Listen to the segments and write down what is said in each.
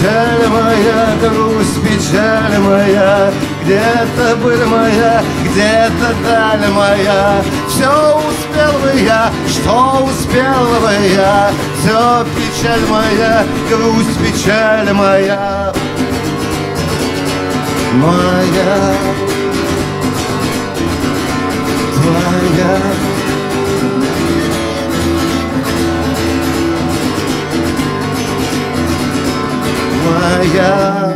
печаль моя, грусть, печаль моя, где-то быль моя, где-то даль моя. Все успел бы я, что успел бы я, все печаль моя, грусть, печаль моя. Моя, твоя. Моя.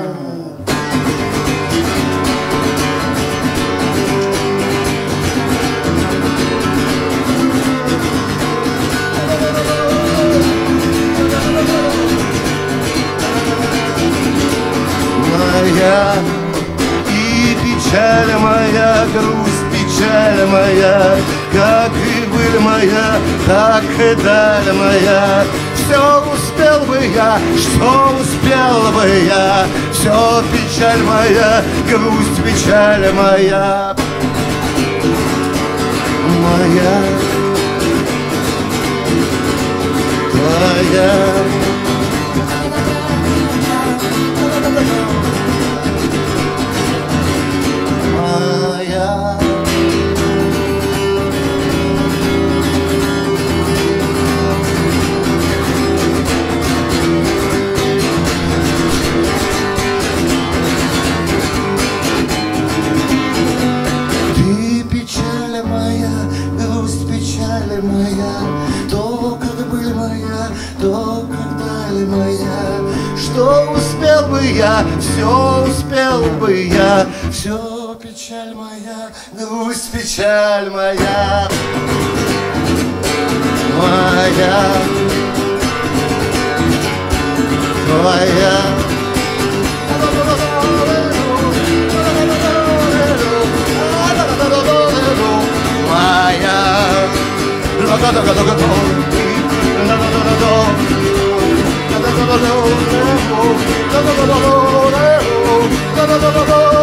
Моя. И печаль моя, грусть, печаль моя, как и быль моя, так и даль моя. Все успел бы я, что успел бы я, все печаль моя, грусть, печаль моя. Моя, твоя. Моя. Моя, то, как быль моя, то, как даль моя. Что успел бы я, все успел бы я, все печаль моя, грусть, печаль моя. Моя, твоя. Моя.